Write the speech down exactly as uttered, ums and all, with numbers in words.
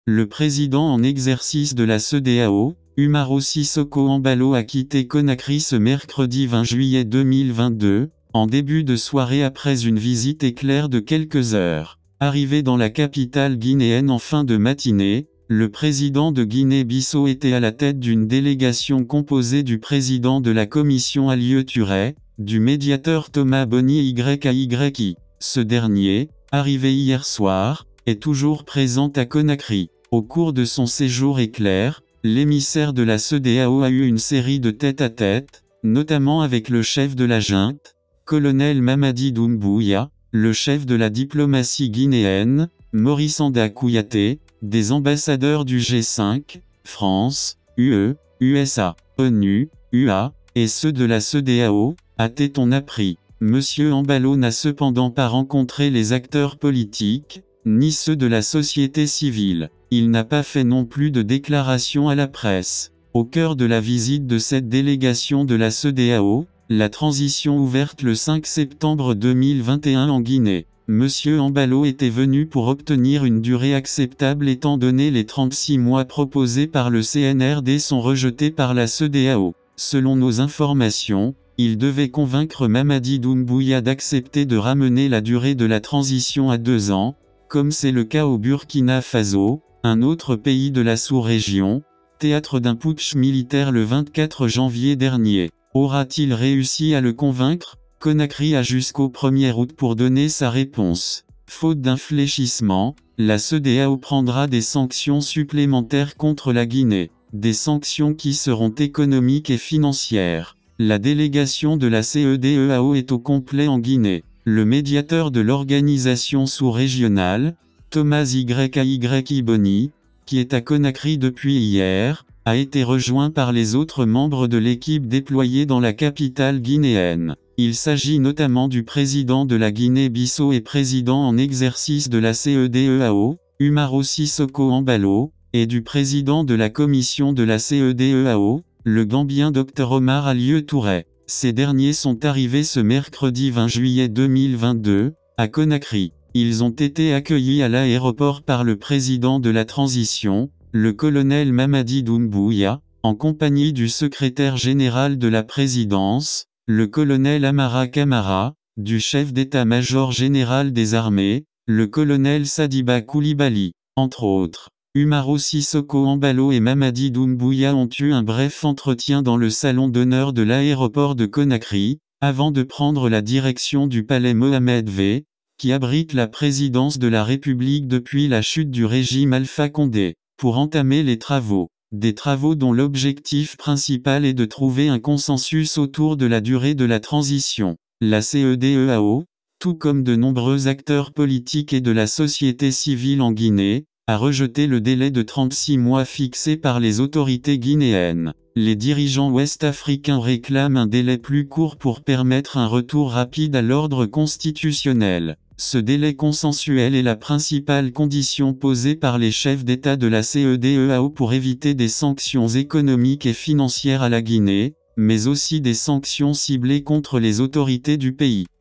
Le président en exercice de la C E D E A O, Umaro Sissoko Embalo a quitté Conakry ce mercredi vingt juillet deux mille vingt-deux, en début de soirée après une visite éclair de quelques heures. Arrivé dans la capitale guinéenne en fin de matinée, le président de Guinée-Bissau était à la tête d'une délégation composée du président de la commission Alieu Touré, du médiateur Thomas Boni Y A Y I. Ce dernier, arrivé hier soir, est toujours présent à Conakry. Au cours de son séjour éclair, l'émissaire de la C E D E A O a eu une série de tête-à-tête, notamment avec le chef de la junte, colonel Mamadi Doumbouya, le chef de la diplomatie guinéenne, Maurice Anda Kouyaté, des ambassadeurs du G cinq, France, U E, U S A, ONU, U A, et ceux de la C E D E A O, a-t-on appris. Monsieur Embalo n'a cependant pas rencontré les acteurs politiques, ni ceux de la société civile. Il n'a pas fait non plus de déclaration à la presse. Au cœur de la visite de cette délégation de la C E D E A O, la transition ouverte le cinq septembre deux mille vingt et un en Guinée. Monsieur Embalo était venu pour obtenir une durée acceptable étant donné les trente-six mois proposés par le C N R D sont rejetés par la C E D E A O. Selon nos informations, il devait convaincre Mamadi Doumbouya d'accepter de ramener la durée de la transition à deux ans, comme c'est le cas au Burkina Faso, un autre pays de la sous-région, théâtre d'un putsch militaire le vingt-quatre janvier dernier. Aura-t-il réussi à le convaincre? Conakry a jusqu'au premier août pour donner sa réponse. Faute d'infléchissement, la C E D E A O prendra des sanctions supplémentaires contre la Guinée. Des sanctions qui seront économiques et financières. La délégation de la C E D E A O est au complet en Guinée. Le médiateur de l'organisation sous-régionale, Thomas Y A Y I Boni, qui est à Conakry depuis hier, a été rejoint par les autres membres de l'équipe déployée dans la capitale guinéenne. Il s'agit notamment du président de la Guinée-Bissau et président en exercice de la C E D E A O, Umaro Sissoko Embalo, et du président de la commission de la C E D E A O, le Gambien Docteur Omar Alieu Touré. Ces derniers sont arrivés ce mercredi vingt juillet deux mille vingt-deux, à Conakry. Ils ont été accueillis à l'aéroport par le président de la transition, le colonel Mamadi Doumbouya, en compagnie du secrétaire général de la présidence, le colonel Amara Camara, du chef d'état-major général des armées, le colonel Sadiba Koulibaly, entre autres. Umaro Sissoko Embalo et Mamadi Doumbouya ont eu un bref entretien dans le salon d'honneur de l'aéroport de Conakry, avant de prendre la direction du palais Mohamed V, qui abrite la présidence de la République depuis la chute du régime Alpha Condé, pour entamer les travaux. Des travaux dont l'objectif principal est de trouver un consensus autour de la durée de la transition. La C E D E A O, tout comme de nombreux acteurs politiques et de la société civile en Guinée, a rejeté le délai de trente-six mois fixé par les autorités guinéennes. Les dirigeants ouest-africains réclament un délai plus court pour permettre un retour rapide à l'ordre constitutionnel. Ce délai consensuel est la principale condition posée par les chefs d'État de la C E D E A O pour éviter des sanctions économiques et financières à la Guinée, mais aussi des sanctions ciblées contre les autorités du pays.